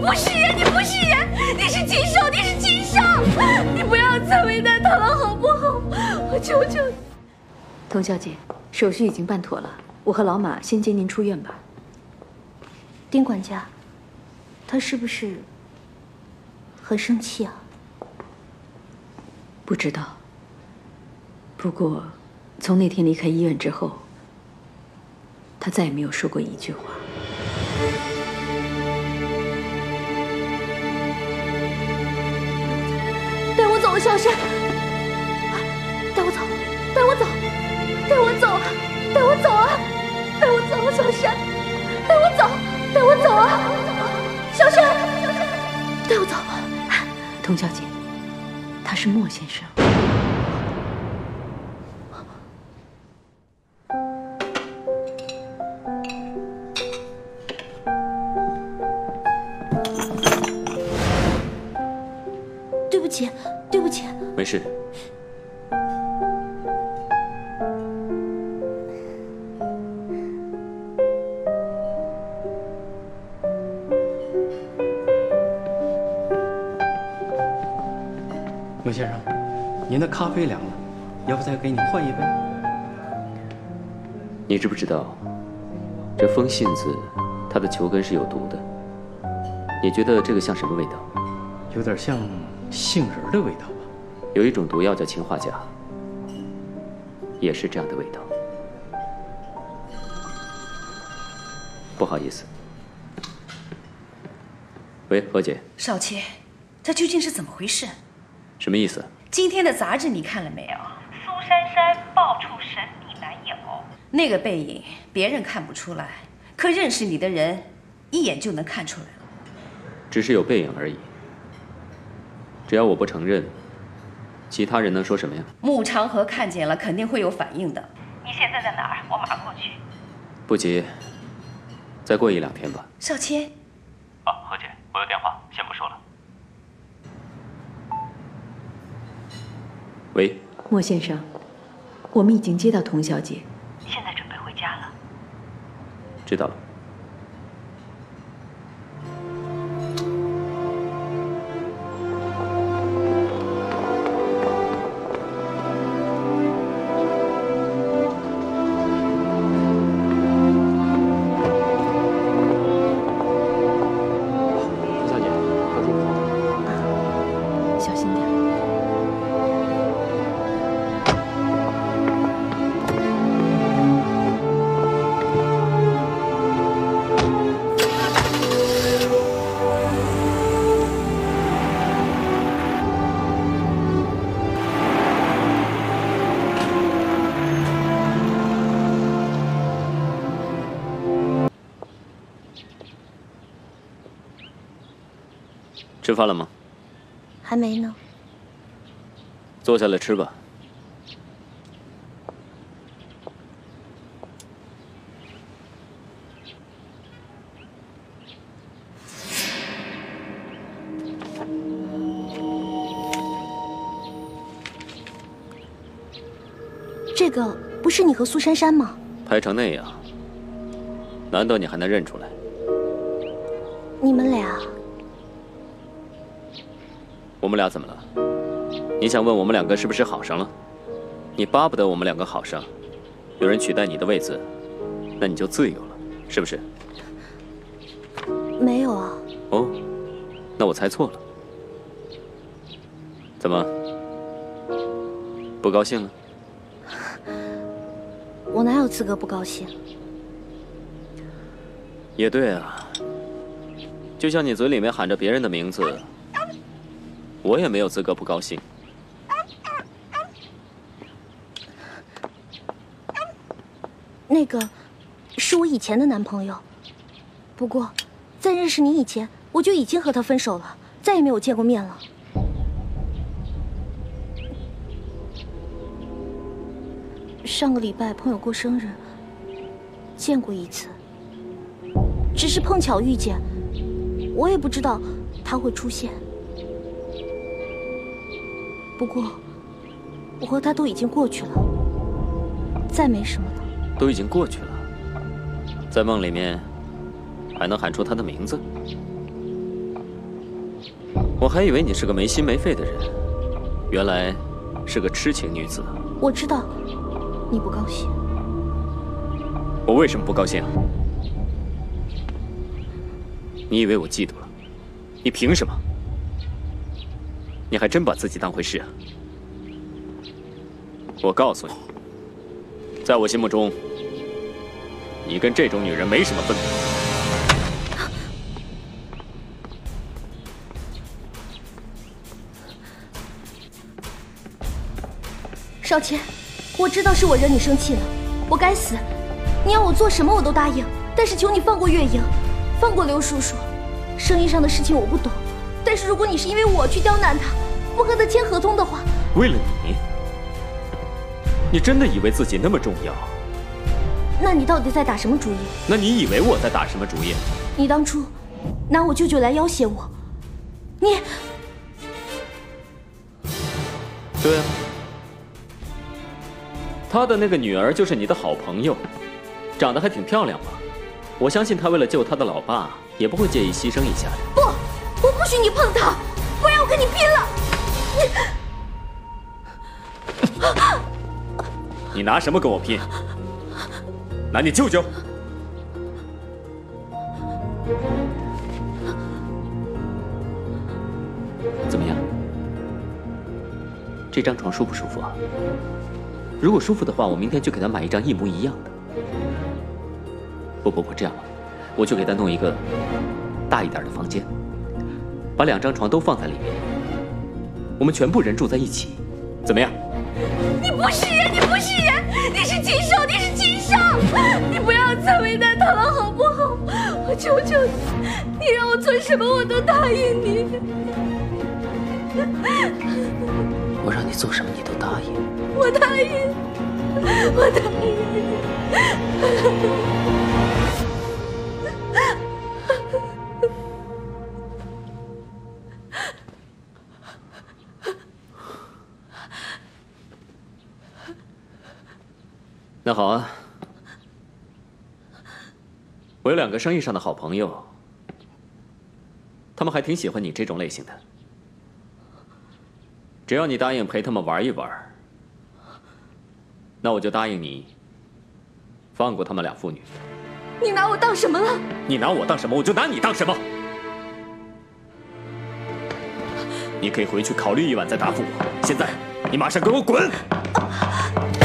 不是人，你不是人，你是禽兽，你是禽兽！你不要再为难他了，好不好？我求求你。 童小姐，手续已经办妥了，我和老马先接您出院吧。 丁管家，他是不是很生气啊？ 不知道。不过，从那天离开医院之后，他再也没有说过一句话。 带我走，小山！带我走，带我走，带我走啊！带我走啊！带我走，小山！带我走，带我走啊！小山，带我走。 童小姐，他是莫先生。 对不起，对不起。 没事。 莫先生，您的咖啡凉了，要不再给你换一杯？ 你知不知道，这风信子它的球根是有毒的？你觉得这个像什么味道？ 有点像杏仁的味道吧？ 有一种毒药叫氰化钾，也是这样的味道。不好意思。喂，何姐。 少卿，这究竟是怎么回事？ 什么意思？ 今天的杂志你看了没有？ 苏珊珊爆出神秘男友， 那个背影别人看不出来，可认识你的人一眼就能看出来了。 只是有背影而已。只要我不承认，其他人能说什么呀？ 穆长河看见了，肯定会有反应的。 你现在在哪儿？我马上过去。 不急，再过1、2天吧。 少谦。 何姐，我有电话，先不说了。 喂， 莫先生，我们已经接到童小姐， 现在准备回家了。 知道了。吃饭了吗？ 还没呢。 坐下来吃吧。 这个不是你和苏珊珊吗？ 拍成那样，难道你还能认出来？ 你们俩？ 我们俩怎么了？你想问我们两个是不是好上了？你巴不得我们两个好上，有人取代你的位子，那你就自由了，是不是？ 没有啊。 哦，那我猜错了。怎么？不高兴了？ 我哪有资格不高兴？ 也对啊，就像你嘴里面喊着别人的名字，我也没有资格不高兴。 那个，是我以前的男朋友。不过，在认识你以前，我就已经和他分手了，再也没有见过面了。上个礼拜朋友过生日，见过一次，只是碰巧遇见，我也不知道他会出现。不过，我和他都已经过去了，再没什么了。 都已经过去了，在梦里面还能喊出他的名字？ 我还以为你是个没心没肺的人，原来是个痴情女子。 我知道你不高兴。 我为什么不高兴？你以为我嫉妒了？你凭什么？你还真把自己当回事啊！我告诉你，在我心目中，你跟这种女人没什么分别。 少谦，我知道是我惹你生气了，我该死。你要我做什么我都答应，但是求你放过月莹，放过刘叔叔。生意上的事情我不懂，但是如果你是因为我去刁难他，不和他签合同的话， 为了你，你真的以为自己那么重要？ 那你到底在打什么主意？ 那你以为我在打什么主意？ 你当初拿我舅舅来要挟我，你…… 对啊，他的那个女儿就是你的好朋友，长得还挺漂亮嘛。我相信他为了救他的老爸，也不会介意牺牲一下的。 不，我不许你碰他，不然我跟你拼了！ 你拿什么跟我拼？拿你舅舅？怎么样？这张床舒不舒服啊？如果舒服的话，我明天就给他买一张一模一样的。不，这样吧，我就给他弄一个大一点的房间，把2张床都放在里面，我们全部人住在一起，怎么样？ 你不是人，你不是人，你是禽兽，你是禽兽！你不要再为难他了，好不好？我求求你，你让我做什么我都答应你。 我让你做什么你都答应？ 我答应，我答应。 那好啊，我有2个生意上的好朋友，他们还挺喜欢你这种类型的。只要你答应陪他们玩一玩，那我就答应你放过他们2父女。 你拿我当什么了？ 你拿我当什么，我就拿你当什么。你可以回去考虑一晚再答复我。现在，你马上给我滚！